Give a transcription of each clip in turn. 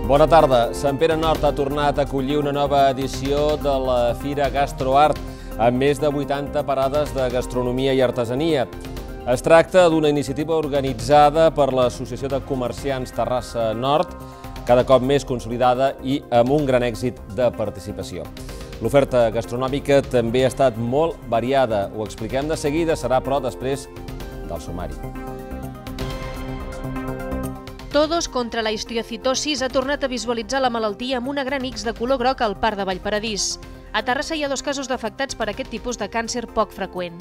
Bona tarda. Sant Pere Nord ha tornat a acollir una nova edició de la Fira GastroArt amb més de 80 parades de gastronomia i artesania. Es tracta d'una iniciativa organitzada per l'Associació de Comerciants Terrassa Nord, cada cop més consolidada i amb un gran èxit de participació. L'oferta gastronòmica també ha estat molt variada. Ho expliquem de seguida, serà però després del sumari. Todos contra la histiocitosis ha tornat a visualitzar la malaltia amb una gran X de color groc al Parc de Vallparadís. A Terrassa hi ha 2 casos d'afectats per aquest tipus de càncer poc freqüent.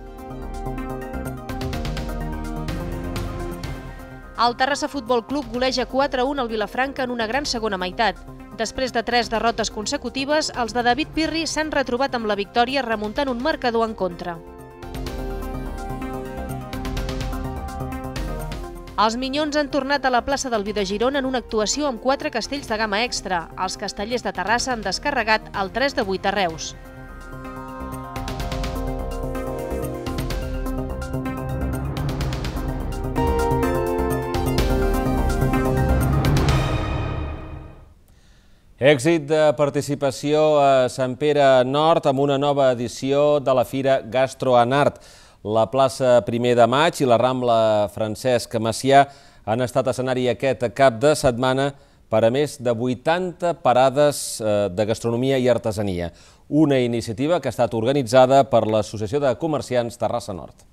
El Terrassa Futbol Club goleja 4-1 al Vilafranca en una gran segona meitat. Després de 3 derrotes consecutives, els de David Pirri s'han retrobat amb la victòria remuntant un marcador en contra. Els Minyons han tornat a la plaça del Vi de Girona en una actuació amb 4 castells de gamma extra. Els castellers de Terrassa han descarregat el 3 de 8 a Reus. Èxit de participació a Sant Pere Nord amb una nova edició de la Fira GastroArt. La plaça 1 de Maig i la Rambla Francesc Macià han estat escenari aquest cap de setmana per a més de 80 parades de gastronomia i artesania. Una iniciativa que ha estat organitzada per l'Associació de Comerciants Terrassa Nord.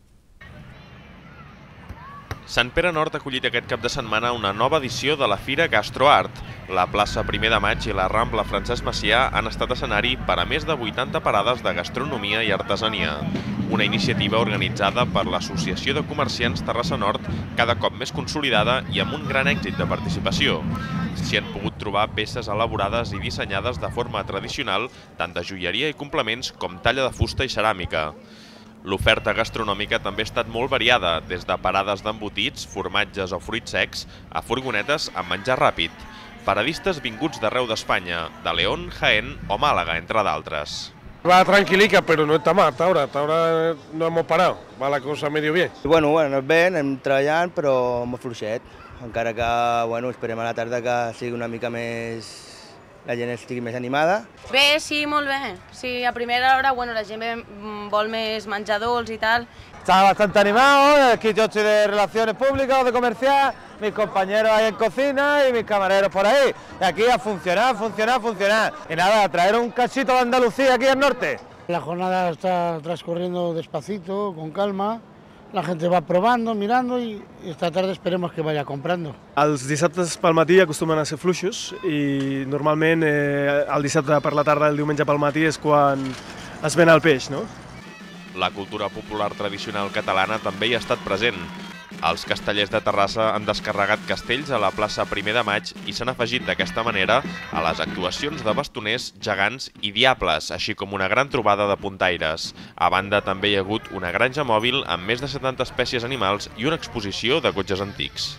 Sant Pere Nord ha acollit aquest cap de setmana una nova edició de la Fira GastroArt. La plaça 1 de Maig i la Rambla Francesc Macià han estat escenari per a més de 80 parades de gastronomia i artesania. Una iniciativa organitzada per l'Associació de Comerciants Terrassa Nord, cada cop més consolidada i amb un gran èxit de participació. S'hi han pogut trobar peces elaborades i dissenyades de forma tradicional, tant de joieria i complements com talla de fusta i ceràmica. L'oferta gastronòmica també ha estat molt variada, des de parades d'embotits, formatges o fruits secs, a furgonetes amb menjar ràpid. Paradistes vinguts d'arreu d'Espanya, de León, Jaén o Màlaga, entre d'altres. Va tranquil·lica, però no està mal, ahora no hemos parado, va la cosa medio bien. Bueno, bé, anem treballant, però molt fluixet. Encara que, esperem a la tarda que sigui una mica més... la gent estigui més animada. Bé, sí, molt bé. Sí, a primera hora, la gent vol més menjar dolç i tal. Está bastante animado, aquí yo estoy de relaciones públicas o de comercial, mis compañeros ahí en cocina y mis camareros por ahí. Y aquí a funcionar, funcionar, funcionar. Y nada, a traer un cachito de Andalucía aquí al norte. La jornada está transcurriendo despacito, con calma. La gente va probando, mirando y esta tarde esperemos que vaya comprando. Els dissabtes pel matí acostumen a ser fluixos i normalment el dissabte per la tarda i el diumenge pel matí és quan es ven el peix, no? La cultura popular tradicional catalana també hi ha estat present. Els castellers de Terrassa han descarregat castells a la plaça 1 de Maig i s'han afegit d'aquesta manera a les actuacions de bastoners, gegants i diables, així com una gran trobada de puntaires. A banda, també hi ha hagut una granja mòbil amb més de 70 espècies animals i una exposició de cotxes antics.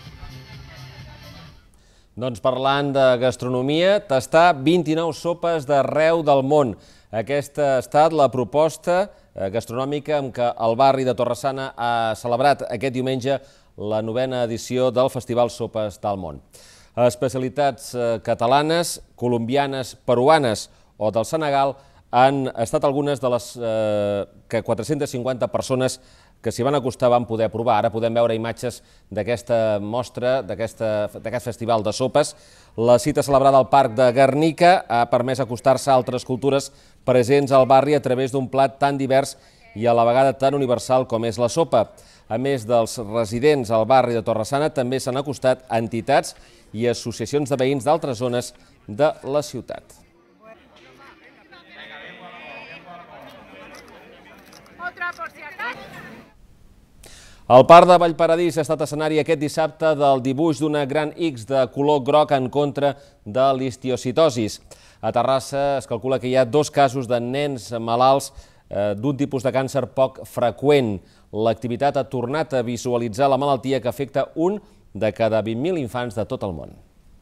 Doncs parlant de gastronomia, tastar 29 sopes d'arreu del món. Aquesta ha estat la proposta gastronòmica amb què el barri de Torre-sana ha celebrat aquest diumenge la 9a edició del Festival Sopes del Món. Especialitats catalanes, colombianes, peruanes o del Senegal han estat algunes de les que 450 persones que s'hi van acostar van poder provar. Ara podem veure imatges d'aquesta mostra, d'aquest festival de sopes. La cita celebrada al Parc de Guernica ha permès acostar-se a altres cultures presents al barri a través d'un plat tan divers i a la vegada tan universal com és la sopa. A més dels residents al barri de Torre-sana, també s'han acostat entitats i associacions de veïns d'altres zones de la ciutat. El Parc de Vallparadís ha estat escenari aquest dissabte del dibuix d'una gran X de color groc en contra de l'histiocitosis. A Terrassa es calcula que hi ha 2 casos de nens malalts d'un tipus de càncer poc freqüent. L'activitat ha tornat a visualitzar la malaltia que afecta un de cada 20.000 infants de tot el món.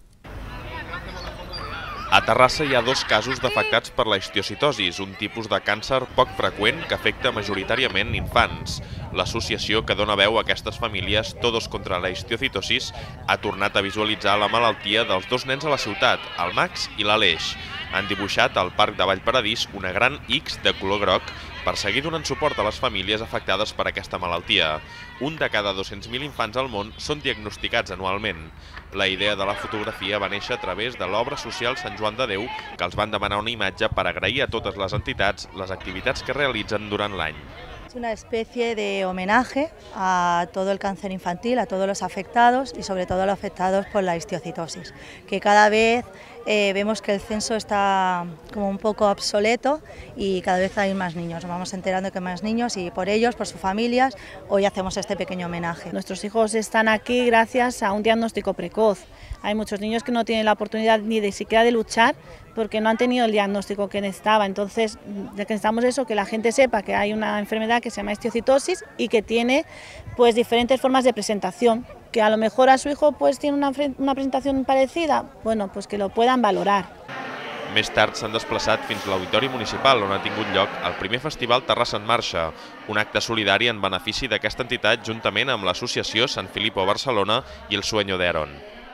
A Terrassa hi ha 2 casos d'afectats per la histiocitosis, un tipus de càncer poc freqüent que afecta majoritàriament infants. L'associació que dona veu a aquestes famílies, Todos contra la Histiocytosis, ha tornat a visualitzar la malaltia dels dos nens a la ciutat, el Max i l'Aleix. Han dibuixat al Parc de Vallparadís una gran X de color groc per seguir donant suport a les famílies afectades per aquesta malaltia. Un de cada 200.000 infants al món són diagnosticats anualment. La idea de la fotografia va néixer a través de l'obra social Sant Joan de Déu, que els van demanar una imatge per agrair a totes les entitats les activitats que realitzen durant l'any. Es una especie de homenaje a todo el cáncer infantil, a todos los afectados y sobre todo a los afectados por la histiocytosis, que cada vez vemos que el censo está como un poco obsoleto y cada vez hay más niños. Nos vamos enterando que hay más niños y por ellos, por sus familias, hoy hacemos este pequeño homenaje. Nuestros hijos están aquí gracias a un diagnóstico precoz. Hay muchos niños que no tienen la oportunidad ni de siquiera de luchar porque no han tenido el diagnóstico que necesitaba. Entonces necesitamos eso, que la gente sepa que hay una enfermedad que se llama histiocytosis y que tiene pues diferentes formas de presentación. Que a lo mejor a su hijo pues tiene una presentación parecida, bueno, pues que lo puedan valorar. Més tard s'han desplaçat fins a l'Auditori Municipal, on ha tingut lloc el primer festival Terrassa en Marxa, un acte solidari en benefici d'aquesta entitat juntament amb l'associació Sant Filippo Barcelona i el Sueño de Aarón.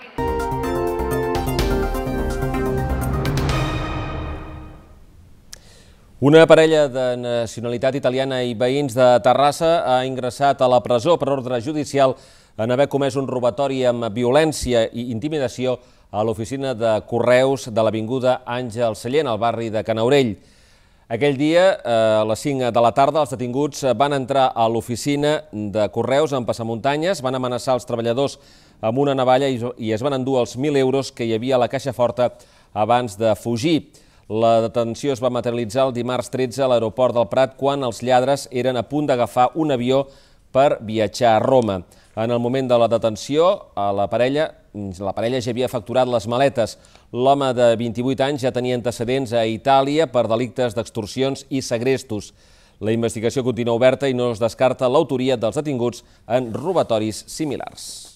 Una parella de nacionalitat italiana i veïns de Terrassa ha ingressat a la presó per ordre judicial en haver comès un robatori amb violència i intimidació a l'oficina de correus de l'Avinguda Àngel Sallent, al barri de Canaurell. Aquell dia, a les 5 de la tarda, els detinguts van entrar a l'oficina de correus en passamuntanyes, van amenaçar els treballadors amb una navalla i es van endur els 1.000 euros que hi havia a la caixa forta abans de fugir. La detenció es va materialitzar el dimarts 13 a l'aeroport del Prat quan els lladres eren a punt d'agafar un avió per viatjar a Roma. En el moment de la detenció, la parella ja havia facturat les maletes. L'home de 28 anys ja tenia antecedents a Itàlia per delictes d'extorsions i segrestos. La investigació continua oberta i no es descarta l'autoria dels detinguts en robatoris similars.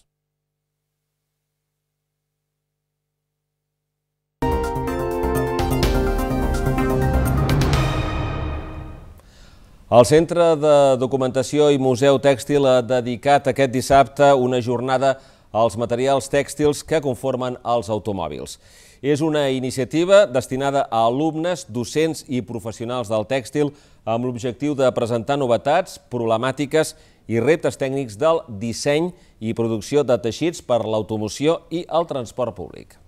El Centre de Documentació i Museu Tèxtil ha dedicat aquest dissabte una jornada als materials tèxtils que conformen els automòbils. És una iniciativa destinada a alumnes, docents i professionals del tèxtil amb l'objectiu de presentar novetats, problemàtiques i reptes tècnics del disseny i producció de teixits per l'automoció i el transport públic.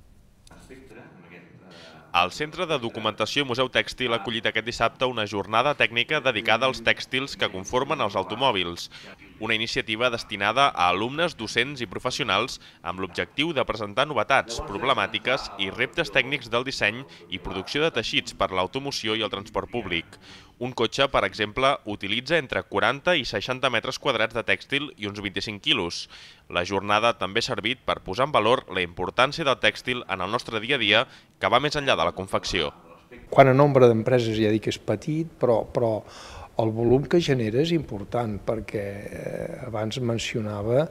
El Centre de Documentació i Museu Tèxtil ha acollit aquest dissabte una jornada tècnica dedicada als tèxtils que conformen els automòbils. Una iniciativa destinada a alumnes, docents i professionals amb l'objectiu de presentar novetats, problemàtiques i reptes tècnics del disseny i producció de teixits per l'automoció i el transport públic. Un cotxe, per exemple, utilitza entre 40 i 60 metres quadrats de tèxtil i uns 25 quilos. La jornada també ha servit per posar en valor la importància del tèxtil en el nostre dia a dia, que va més enllà de la confecció. Quant a nombre d'empreses ja dic que és petit, però el volum que genera és important, perquè abans mencionava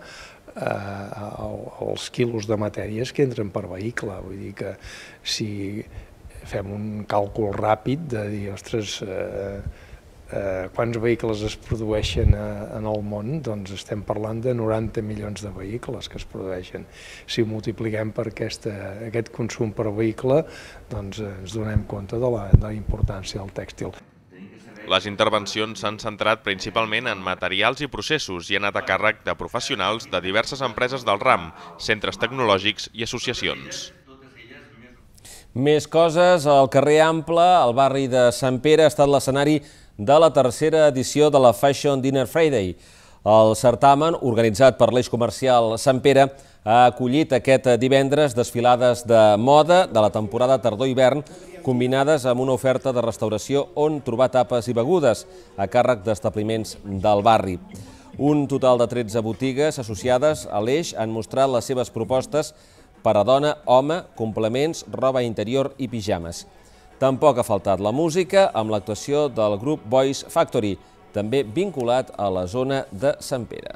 els quilos de matèries que entren per vehicle. Vull dir que si fem un càlcul ràpid de dir, ostres, quants vehicles es produeixen en el món, doncs estem parlant de 90 milions de vehicles que es produeixen. Si ho multipliquem per aquest consum per vehicle, doncs ens donem compte de la importància del tèxtil. Les intervencions s'han centrat principalment en materials i processos i han anat a càrrec de professionals de diverses empreses del ram, centres tecnològics i associacions. Més coses, el carrer Ample, al barri de Sant Pere, ha estat l'escenari de la tercera edició de la Fashion Dinner Friday. El certamen, organitzat per l'Eix Comercial Sant Pere, ha acollit aquest divendres desfilades de moda de la temporada tardor-hivern combinades amb una oferta de restauració on trobar tapes i begudes a càrrec d'establiments del barri. Un total de 13 botigues associades a l'Eix han mostrat les seves propostes per a dona, home, complements, roba interior i pijames. Tampoc ha faltat la música amb l'actuació del grup Voice Factory, també vinculat a la zona de Sant Pere.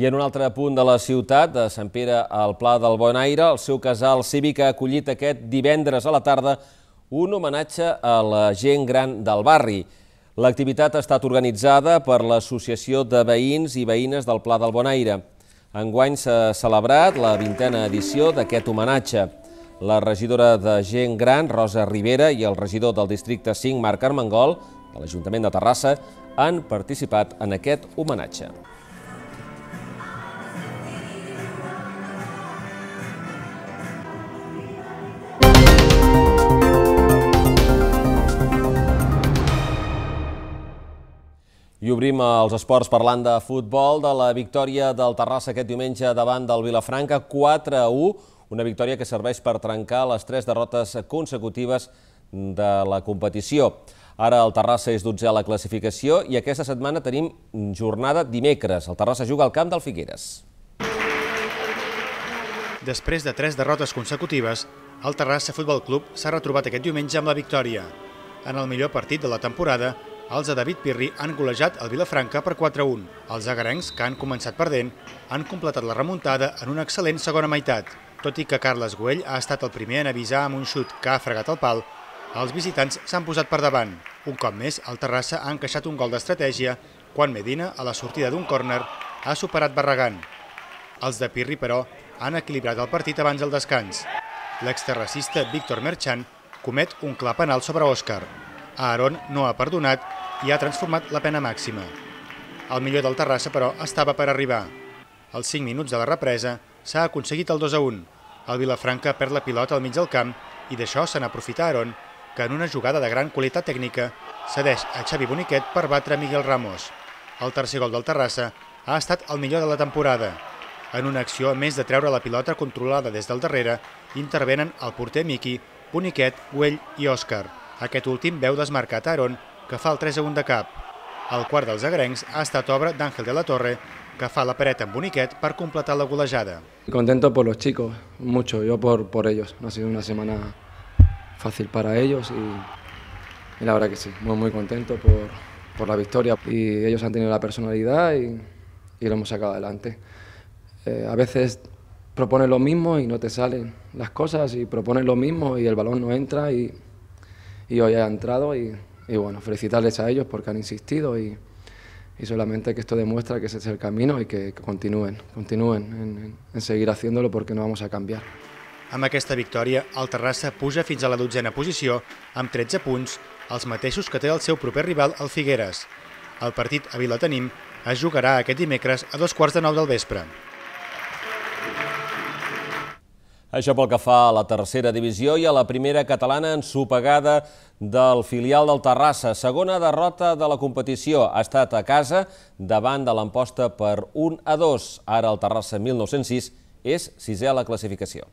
I en un altre punt de la ciutat, de Sant Pere al Pla del Bonaire, el seu casal cívic ha acollit aquest divendres a la tarda un homenatge a la gent gran del barri. L'activitat ha estat organitzada per l'Associació de Veïns i Veïnes del Pla del Bonaire. Enguany s'ha celebrat la 20a edició d'aquest homenatge. La regidora de Gent Gran, Rosa Rivera, i el regidor del districte 5, Marc Armengol, de l'Ajuntament de Terrassa, han participat en aquest homenatge. I obrim els esports parlant de futbol, de la victòria del Terrassa aquest diumenge davant del Vilafranca, 4-1, una victòria que serveix per trencar les 3 derrotes consecutives de la competició. Ara el Terrassa és 12è a la classificació i aquesta setmana tenim jornada dimecres. El Terrassa juga al camp del Figueres. Després de 3 derrotes consecutives, el Terrassa Futbol Club s'ha retrobat aquest diumenge amb la victòria. En el millor partit de la temporada, els de David Pirri han golejat el Vilafranca per 4-1. Els agarencs, que han començat perdent, han completat la remuntada en una excel·lent segona meitat. Tot i que Carles Güell ha estat el primer en avisar amb un xut que ha fregat el pal, els visitants s'han posat per davant. Un cop més, el Terrassa ha encaixat un gol d'estratègia quan Medina, a la sortida d'un córner, ha superat Barragán. Els de Pirri, però, han equilibrat el partit abans del descans. L'exterracista Víctor Merchant comet un clar penal sobre Òscar. Aaron no ha perdonat i ha transformat la pena màxima. El millor del Terrassa, però, estava per arribar. Als 5 minuts de la represa s'ha aconseguit el 2-1. El Vilafranca perd la pilota al mig del camp i d'això se n'aprofita Aaron, que en una jugada de gran qualitat tècnica cedeix a Xavi Boniquet per batre Miguel Ramos. El tercer gol del Terrassa ha estat el millor de la temporada. En una acció, a més de treure la pilota controlada des del darrere, intervenen el porter Miqui, Boniquet, Güell i Òscar. Aquest últim veu desmarcat Aaron, que fa el 3-1 de cap. El quart dels agrencs ha estat obra d'Àngel de la Torre, que fa la paret amb Boniquet per completar la golejada. Contento por los chicos, mucho, yo por ellos. No ha sido una semana fácil para ellos y la verdad que sí, muy contento por la victoria. Y ellos han tenido la personalidad y lo hemos sacado adelante. A veces propones lo mismo y no te salen las cosas, y propones lo mismo y el balón no entra, y hoy ha entrado y bueno, felicitarles a ellos porque han insistido y solamente que esto demuestra que ese es el camino y que continúen en seguir haciéndolo porque no vamos a cambiar. Amb aquesta victòria, el Terrassa puja fins a la 12a posició amb 13 punts, els mateixos que té el seu proper rival, el Figueres. El partit a Vilatenim es jugarà aquest dimecres a 9:15 del vespre. Això pel que fa a la tercera divisió i a la primera catalana, ensopegada del filial del Terrassa. Segona derrota de la competició. Ha estat a casa davant de l'Amposta per 1-2. Ara el Terrassa 1906 és 6è a la classificació.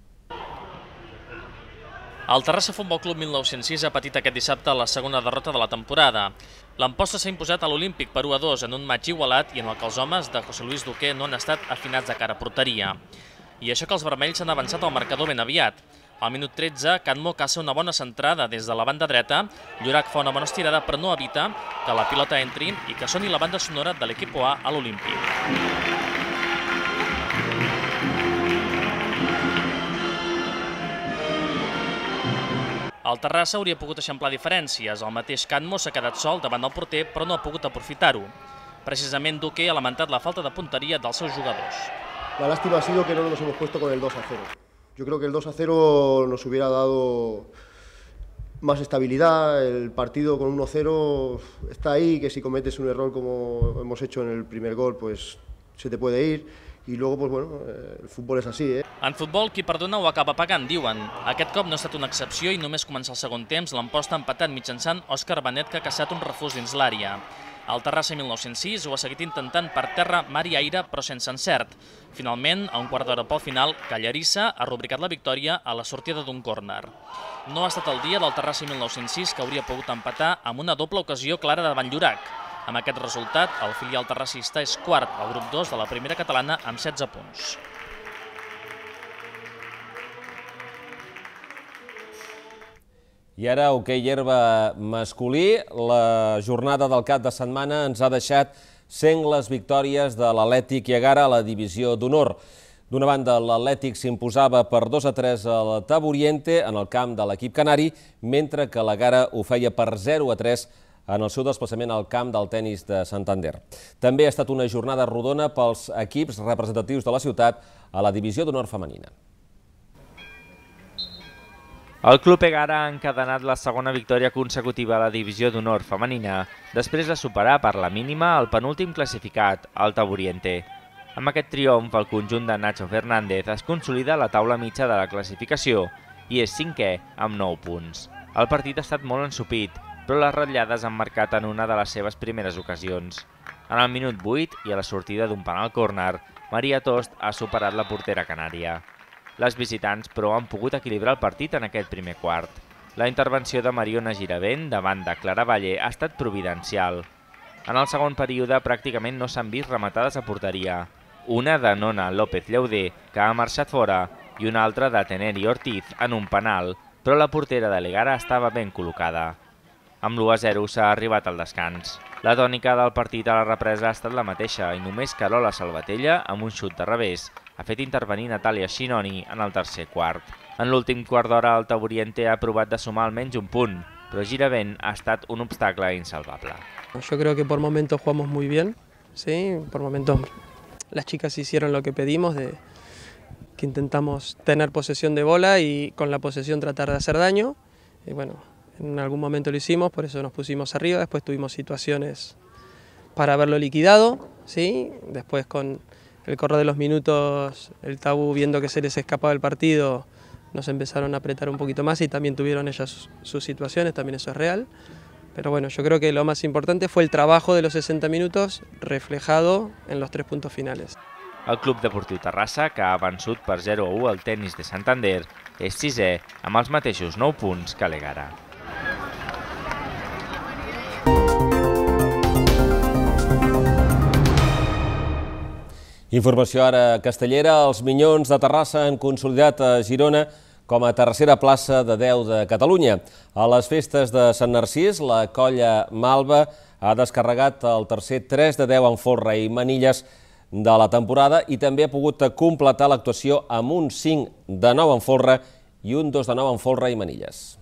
El Terrassa Futbol Club 1906 ha patit aquest dissabte la segona derrota de la temporada. L'Amposta s'ha imposat a l'Olímpic per 1-2 en un matx igualat i en el que els homes de José Luis Duque no han estat afinats de cara a porteria. I això que els vermells s'han avançat al marcador ben aviat. Al minut 13, Cadmo caça una bona centrada des de la banda dreta, Llorac fa una bona estirada però no evita que la pilota entri i que soni la banda sonora de l'equip A a l'Olímpic. El Terrassa hauria pogut eixamplar diferències. El mateix Cadmo s'ha quedat sol davant del porter però no ha pogut aprofitar-ho. Precisament Duque ha lamentat la falta de punteria dels seus jugadors. La lástima ha sido que no nos hemos puesto con el 2-0. Yo creo que el 2-0 nos hubiera dado más estabilidad. El partido con 1-0 está ahí, que si cometes un error como hemos hecho en el primer gol, pues se te puede ir. I luego, pues bueno, el futbol és així, En futbol, qui perdona ho acaba pagant, diuen. Aquest cop no ha estat una excepció i només començar el segon temps l'Amposta ha empatat mitjançant Òscar Benet, que ha caçat un refús dins l'àrea. El Terrassa 1906 ho ha seguit intentant per terra, mar i aire, però sense encert. Finalment, a un quart d'hora pel final, Callarissa ha rubricat la victòria a la sortida d'un córner. No ha estat el dia del Terrassa 1906, que hauria pogut empatar amb una doble ocasió clara davant Llorac. Amb aquest resultat, el filial terrassista és quart al grup 2 de la primera catalana amb 16 punts. I ara, hoquei herba masculí. La jornada del cap de setmana ens ha deixat sengles victòries de l'Atlètic i Ègara a la divisió d'honor. D'una banda, l'Atlètic s'imposava per 2-3 al Taburiente en el camp de l'equip canari, mentre que l'Ègara ho feia per 0-3 en el seu desplaçament al camp del Tenis de Santander. També ha estat una jornada rodona pels equips representatius de la ciutat a la divisió d'honor femenina. El Club Ègara ha encadenat la segona victòria consecutiva a la divisió d'honor femenina, després de superar per la mínima el penúltim classificat, el Taburiente. Amb aquest triomf, el conjunt de Nacho Fernández es consolida a la taula mitja de la classificació i és 5è amb 9 punts. El partit ha estat molt ensopit, però les ratllades han marcat en una de les seves primeres ocasions. En el minut 8 i a la sortida d'un penal córner, Maria Tost ha superat la portera canària. Les visitants, però, han pogut equilibrar el partit en aquest primer quart. La intervenció de Mariona Giravent davant de Clara Valle ha estat providencial. En el segon període pràcticament no s'han vist rematades a porteria. Una de Nona López Lleuder, que ha marxat fora, i una altra de Teneri Ortiz en un penal, però la portera de l'Ègara estava ben col·locada. Amb l'1-0 s'ha arribat al descans. La tònica del partit a la represa ha estat la mateixa i només Carola Salvatella, amb un xut de revés, ha fet intervenir Natàlia Shinoni en el tercer quart. En l'últim quart d'hora el Taburiente ha provat de sumar almenys un punt, però Giravent ha estat un obstacle insalvable. Yo creo que por momentos jugamos muy bien, ¿sí? Por momentos las chicas hicieron lo que pedimos, que intentamos tener posesión de bola y con la posesión tratar de hacer daño. Y bueno, en algún momento lo hicimos, por eso nos pusimos arriba, después tuvimos situaciones para haberlo liquidado, ¿sí? Después con el correr de los minutos, el Tabú viendo que se les escapaba el partido, nos empezaron a apretar un poquito más y también tuvieron ellas sus situaciones, también eso es real. Pero bueno, yo creo que lo más importante fue el trabajo de los 60 minutos reflejado en los 3 puntos finales. El Club Deportiu Terrassa, que ha vençut per 0-1 al Tenis de Santander, és 6è amb els mateixos 9 punts que l'Ègara. Informació ara castellera. Els Minyons de Terrassa han consolidat a Girona com a tercera plaça de 10 de Catalunya. A les festes de Sant Narcís, la colla Malva ha descarregat el tercer 3 de 10 en folre i manilles de la temporada i també ha pogut completar l'actuació amb un 5 de 9 en folre i un 2 de 9 en folre i manilles.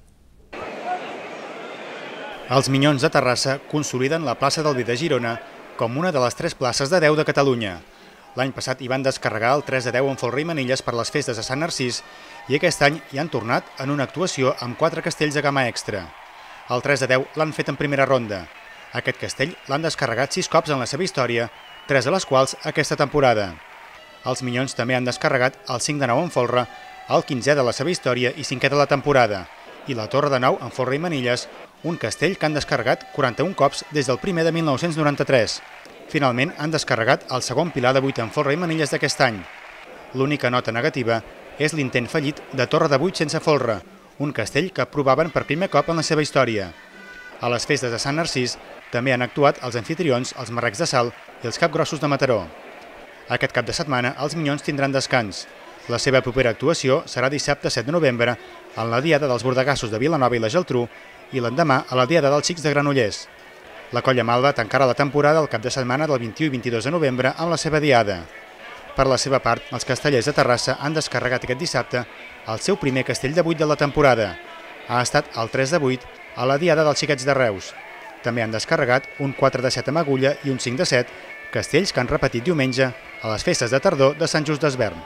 Els Minyons de Terrassa consoliden la plaça del Vi de Girona com una de les 3 places de 10 de Catalunya. L'any passat hi van descarregar el 3 de 10 en folre i manilles per les festes de Sant Narcís i aquest any hi han tornat en una actuació amb 4 castells de gamma extra. El 3 de 10 l'han fet en primera ronda. Aquest castell l'han descarregat 6 cops en la seva història, 3 de les quals aquesta temporada. Els Minyons també han descarregat el 5 de 9 en folre, el 15è de la seva història i 5è de la temporada, i la Torre de 9 en folre i manilles, un castell que han descarregat 41 cops des del primer de 1993. Finalment han descarregat el segon pilar de 8 en folre i manilles d'aquest any. L'única nota negativa és l'intent fallit de Torre de 8 sense folre, un castell que provaven per primer cop en la seva història. A les festes de Sant Narcís també han actuat els anfitrions, els Marrecs de Sal i els Capgrossos de Mataró. Aquest cap de setmana els Minyons tindran descans. La seva propera actuació serà dissabte 7 de novembre en la Diada dels Bordegassos de Vilanova i la Geltrú i l'endemà a la Diada dels Xics de Granollers. La colla Malva tancarà la temporada el cap de setmana del 21 i 22 de novembre amb la seva diada. Per la seva part, els castellers de Terrassa han descarregat aquest dissabte el seu primer castell de 8 de la temporada. Ha estat el 3 de 8 a la Diada dels Xiquets de Reus. També han descarregat un 4 de 7 amb agulla i un 5 de 7, castells que han repetit diumenge a les festes de tardor de Sant Just d'Esvern.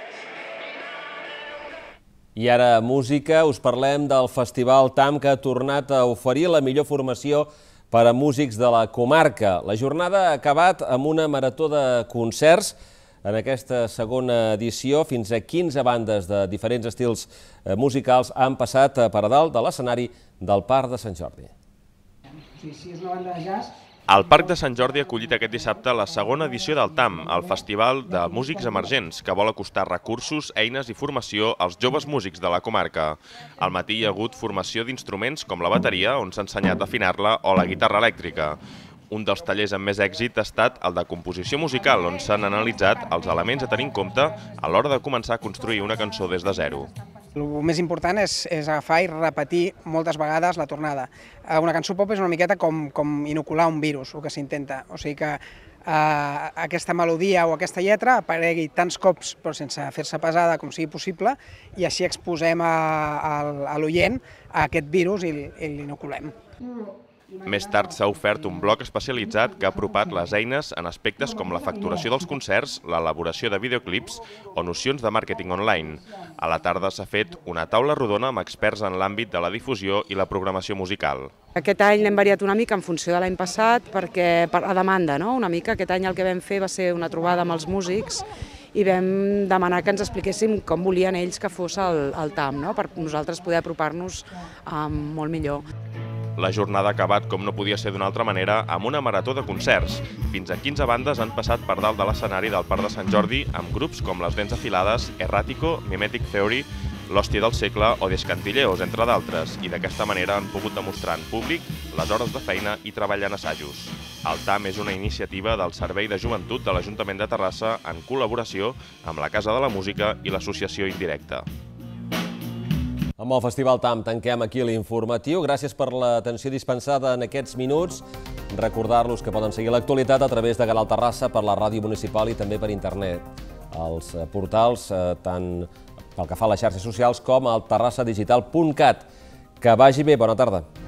I ara música, us parlem del Festival TAM que ha tornat a oferir la millor formació per a músics de la comarca. La jornada ha acabat amb una marató de concerts. En aquesta segona edició, fins a 15 bandes de diferents estils musicals han passat per a dalt de l'escenari del Parc de Sant Jordi. El Parc de Sant Jordi ha acollit aquest dissabte la segona edició del TAM, el Festival de Músics Emergents, que vol acostar recursos, eines i formació als joves músics de la comarca. Al matí hi ha hagut formació d'instruments com la bateria, on s'ha ensenyat a afinar-la, o la guitarra elèctrica. Un dels tallers amb més èxit ha estat el de composició musical, on s'han analitzat els elements a tenir en compte a l'hora de començar a construir una cançó des de zero. El més important és agafar i repetir moltes vegades la tornada. Una cançó pop és una miqueta com inocular un virus, el que s'intenta. O sigui que aquesta melodia o aquesta lletra aparegui tants cops però sense fer-se pesada com sigui possible i així exposem a l'oient a aquest virus i l'inoculem. Més tard s'ha ofert un bloc especialitzat que ha apropat les eines en aspectes com la facturació dels concerts, l'elaboració de videoclips o nocions de màrqueting online. A la tarda s'ha fet una taula rodona amb experts en l'àmbit de la difusió i la programació musical. Aquest any l'hem variat una mica en funció de l'any passat perquè per la demanda, una mica. Aquest any el que vam fer va ser una trobada amb els músics i vam demanar que ens expliquéssim com volien ells que fos el TAM, per nosaltres poder apropar-nos molt millor. La jornada ha acabat, com no podia ser d'una altra manera, amb una marató de concerts. Fins a 15 bandes han passat per dalt de l'escenari del Parc de Sant Jordi amb grups com Les Dents Afilades, Errático, Mimetic Theory, L'Hòstia del Segle o Descantilleos, entre d'altres, i d'aquesta manera han pogut demostrar en públic les hores de feina i treball en assajos. El TAM és una iniciativa del Servei de Joventut de l'Ajuntament de Terrassa en col·laboració amb la Casa de la Música i l'Associació Indirecta. Amb el Festival TAM tanquem aquí l'informatiu. Gràcies per l'atenció dispensada en aquests minuts. Recordar-los que poden seguir l'actualitat a través de Canal Terrassa per la ràdio municipal i també per internet. Els portals, tant pel que fa a les xarxes socials com al terrassadigital.cat. Que vagi bé, bona tarda.